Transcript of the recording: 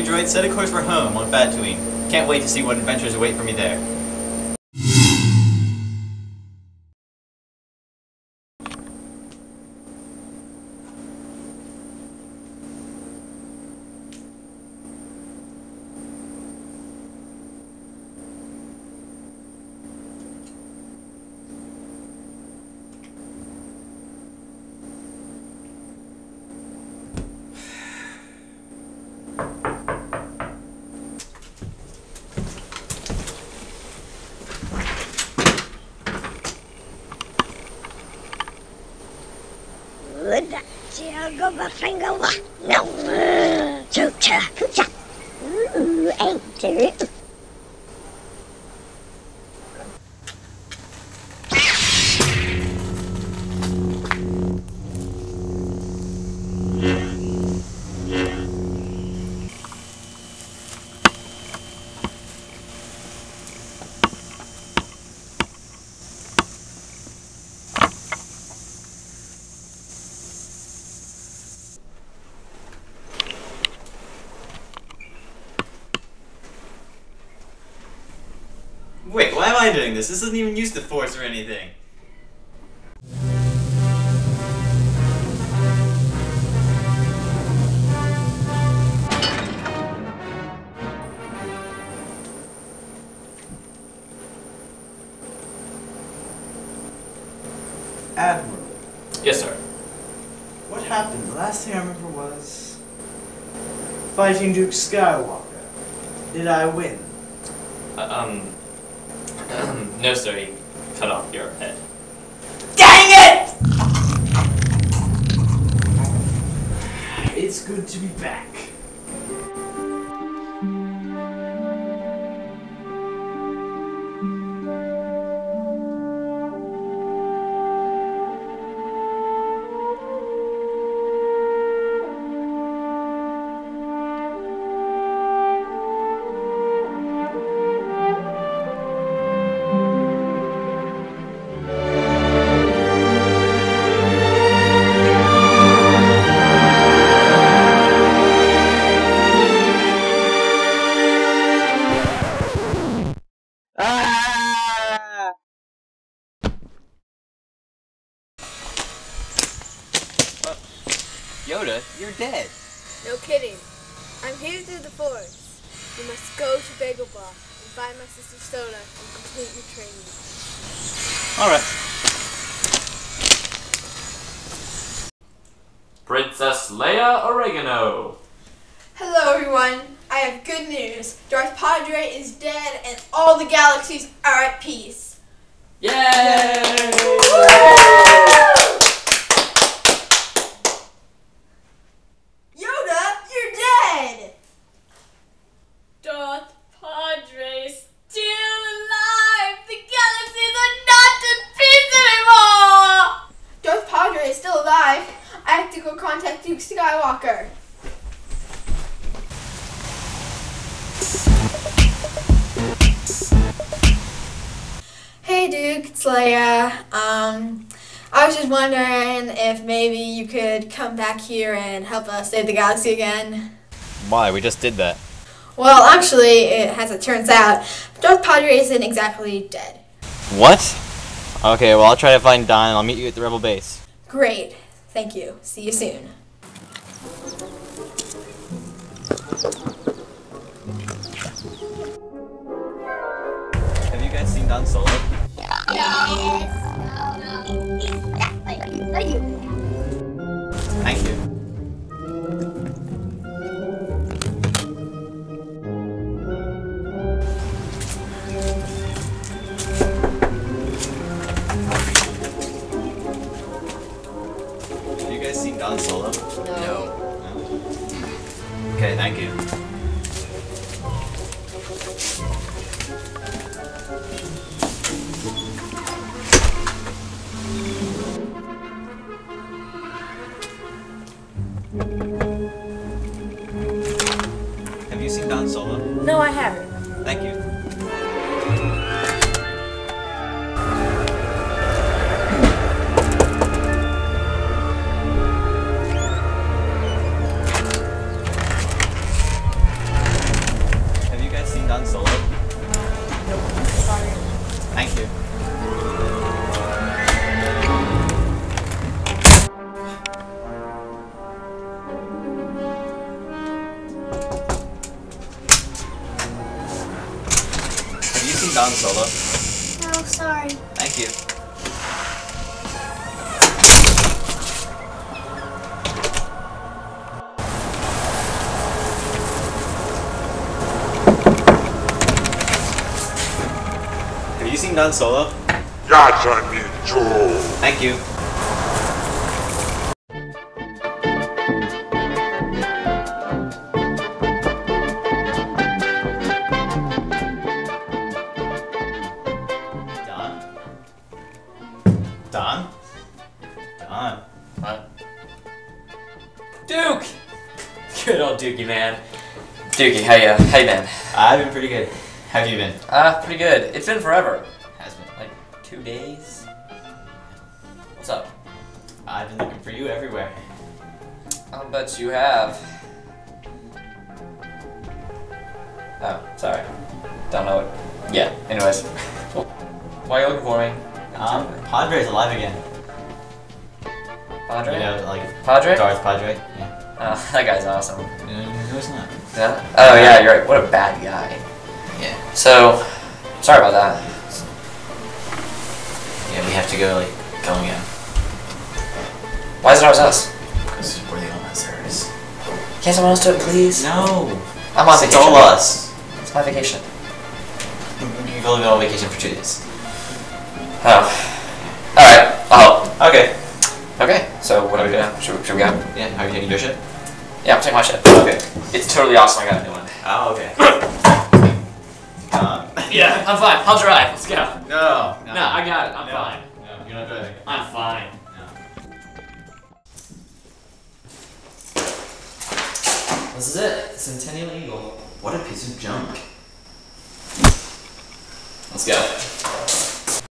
droid, set a course for home on Tatooine. Can't wait to see what adventures await for me there. Wait, why am I doing this? This doesn't even use the Force or anything. Admiral. Yes, sir. What happened? The last thing I remember was fighting Duke Skywalker. Did I win? No, sir. He cut off your head. Dang it! It's good to be back. Yoda, you're dead. No kidding. I'm here through the Force. We must go to Bagel Bar and find my sister Soda and complete your training. Alright. Princess Leia Oregano. Hello everyone, I have good news. Darth Padre is dead and all the galaxies are at peace. Yay! Yoda, you're dead! Darth Padre is still alive! The galaxies are not at peace anymore! Darth Padre is still alive. I have to go contact Duke Skywalker. Hey Duke, it's Leia. I was just wondering if maybe you could come back here and help us save the galaxy again. Why? We just did that. Well, actually, as it turns out, Darth Padre isn't exactly dead. What? Okay, well I'll try to find Don and I'll meet you at the Rebel base. Great. Thank you. See you soon. Have you guys seen Don Solo? Thank you. Have you guys seen Don Solo? No. Okay, thank you. Don solo. Oh, sorry. Thank you. Have you seen Don solo? Thank you. Don? Don? What? Duke! Good old Dukey, man. Dukey, how you been? I've been pretty good. How have you been? Pretty good. It's been forever. Has been. Like 2 days? What's up? I've been looking for you everywhere. I'll bet you have. Oh, sorry. Don't know it. Yeah, anyways. Why are you looking for me? Padre's alive again. Padre? You know, like Padre? Darth Padre. Yeah. That guy's awesome. No, it's not. Yeah? Oh yeah, you're right. What a bad guy. Yeah. So, sorry about that. Yeah, we have to go like Gunga. Why is it always us? Because we're the only service. Can't someone else do it, please? No. I'm on It's vacation. all us. It's my vacation. You've only been on vacation for 2 days. Oh. Alright, I'll help. Okay. Okay, so what are we doing? Should we go? Yeah, are you taking your ship? Yeah, I'm taking my ship. Okay. It's totally awesome, I got a new one. Oh, okay. Yeah, I'm fine. I'll drive. Let's go. No. No, I got it. I'm No. fine. No, you're not driving. I'm fine. This is it. Centennial Eagle. What a piece of junk. Let's go.